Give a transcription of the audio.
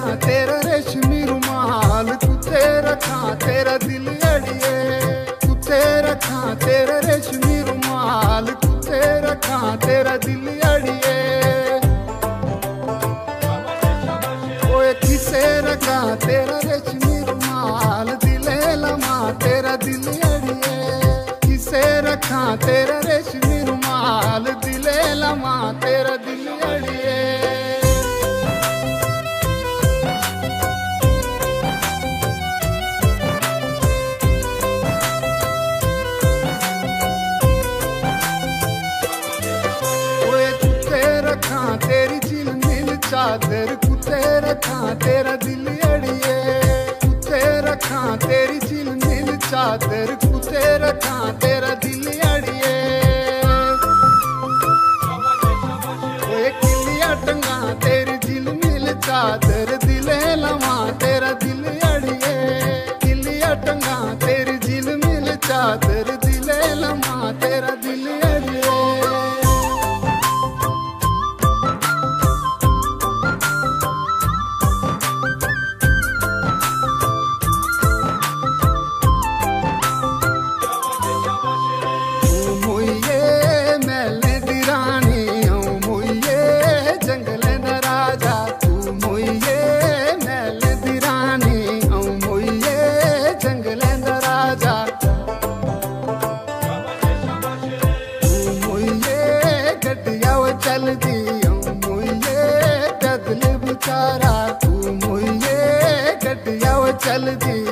तेरा रेशमी रुमाल, कुत्ते रखा तेरा दिल अड़िए, कुत्ते रखा तेरा रेशमी रुमाल, कुत्ते रखा तेरा दिल अड़िए। ओए किसे रखा तेरा रेशमी रुमाल, दिले लमा तेरा दिल अड़िए, किसे रखा तेरा रेशमी रुमाल, दिले लमा तेरा दिल अड़िए। तेरी झिलमिल चादर, कुत्ते रखा तेरा दिल अड़िए, कुत्ते रखा तेरी झिलमिल चादर, कुत्ते रखा तेरा दिल अड़िए। ओए किलिया टंगा तेरी झिलमिल चादर, दिले लमा तेरा दिल अड़िए, किलिया टंगा तेरी झिलमिल चादर, दिले लमा तेरा दिल अड़िए। चल दियो मुझे बदल बेचारा, तू मुझे गड्डिया चल दी।